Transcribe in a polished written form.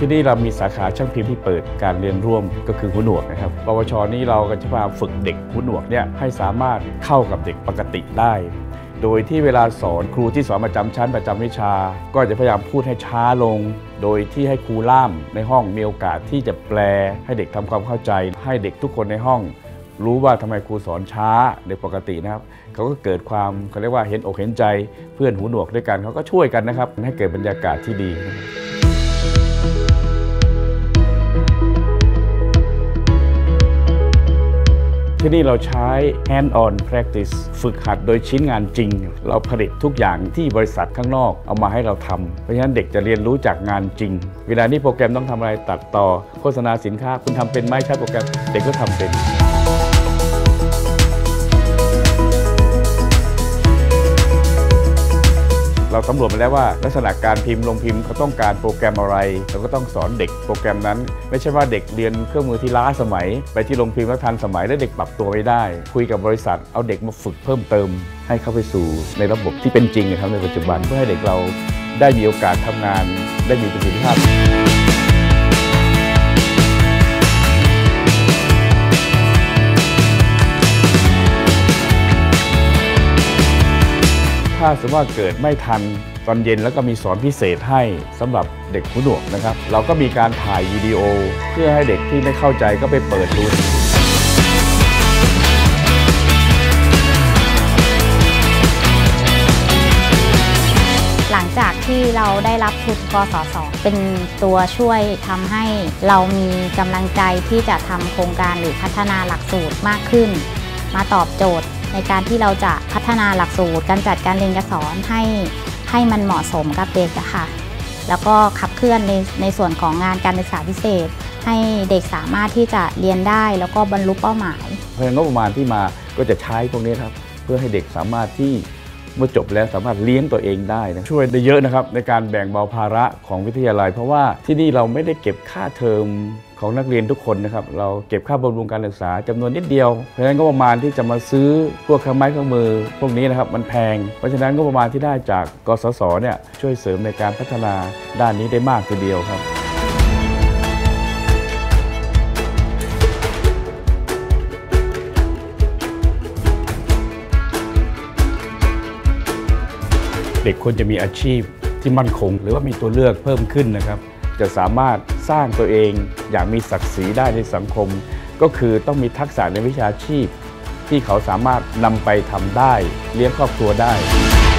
ที่นี่เรามีสาขาช่างพิมพ์ที่เปิดการเรียนร่วมก็คือหูหนวกนะครับปวชนี้เราก็จะพยายามฝึกเด็กหูหนวกเนี่ยให้สามารถเข้ากับเด็กปกติได้โดยที่เวลาสอนครูที่สอนประจำชั้นประจำวิชาก็จะพยายามพูดให้ช้าลงโดยที่ให้ครูล่ามในห้องมีโอกาสที่จะแปลให้เด็กทำความเข้าใจให้เด็กทุกคนในห้องรู้ว่าทำไมครูสอนช้าในปกตินะครับเขาก็เกิดความเขาเรียกว่าเห็นอกเห็นใจเพื่อนหูหนวกด้วยกันเขาก็ช่วยกันนะครับให้เกิดบรรยากาศที่ดีที่นี่เราใช้ hand on practice ฝึกหัดโดยชิ้นงานจริงเราผลิตทุกอย่างที่บริษัทข้างนอกเอามาให้เราทำเพราะฉะนั้นเด็กจะเรียนรู้จากงานจริงเวลานี้โปรแกรมต้องทำอะไรตัดต่อโฆษณาสินค้าคุณทำเป็นไหมใช้โปรแกรมเด็กก็ทำเป็นเราสำรวจมาแล้วว่าลักษณะการพิมพ์ลงพิมพ์เขาต้องการโปรแกรมอะไรเราก็ต้องสอนเด็กโปรแกรมนั้นไม่ใช่ว่าเด็กเรียนเครื่องมือที่ล้าสมัยไปที่ลงพิมพ์แล้วทันสมัยแล้วเด็กปรับตัวไม่ได้คุยกับบริษัทเอาเด็กมาฝึกเพิ่มเติมให้เข้าไปสู่ในระบบที่เป็นจริงนะครับในปัจจุบันเพื่อให้เด็กเราได้มีโอกาสทำงานได้มีประสิทธิภาพถ้าสมมติว่าเกิดไม่ทันตอนเย็นแล้วก็มีสอนพิเศษให้สำหรับเด็กหูหนวกนะครับเราก็มีการถ่ายวิดีโอเพื่อให้เด็กที่ไม่เข้าใจก็ไปเปิดดูหลังจากที่เราได้รับทุนกสศ.เป็นตัวช่วยทำให้เรามีกำลังใจที่จะทำโครงการหรือพัฒนาหลักสูตรมากขึ้นมาตอบโจทย์ในการที่เราจะพัฒนาหลักสูตรการจัดการเรียนการสอนให้มันเหมาะสมกับเด็กอะค่ะแล้วก็ขับเคลื่อนในส่วนของงานการศึกษาพิเศษให้เด็กสามารถที่จะเรียนได้แล้วก็บรรลุเป้าหมายเพราะงบประมาณที่มาก็จะใช้พวกนี้ครับเพื่อให้เด็กสามารถที่เมื่อจบแล้วสามารถเลี้ยงตัวเองได้นะช่วยได้เยอะนะครับในการแบ่งเบาภาระของวิทยาลัยเพราะว่าที่นี่เราไม่ได้เก็บค่าเทอมของนักเรียนทุกคนนะครับเราเก็บค่าบำรุงการศึกษาจำนวนนิดเดียวเพราะฉะนั้นงบประมาณที่จะมาซื้อพวกเครื่องไม้เครื่องมือพวกนี้นะครับมันแพงเพราะฉะนั้นงบประมาณที่ได้จากกสศเนี่ยช่วยเสริมในการพัฒนาด้านนี้ได้มากทีเดียวครับเด็กควรจะมีอาชีพที่มั่นคงหรือว่ามีตัวเลือกเพิ่มขึ้นนะครับจะสามารถสร้างตัวเองอย่างมีศักดิ์ศรีได้ในสังคมก็คือต้องมีทักษะในวิชาชีพที่เขาสามารถนำไปทำได้เลี้ยงครอบครัวได้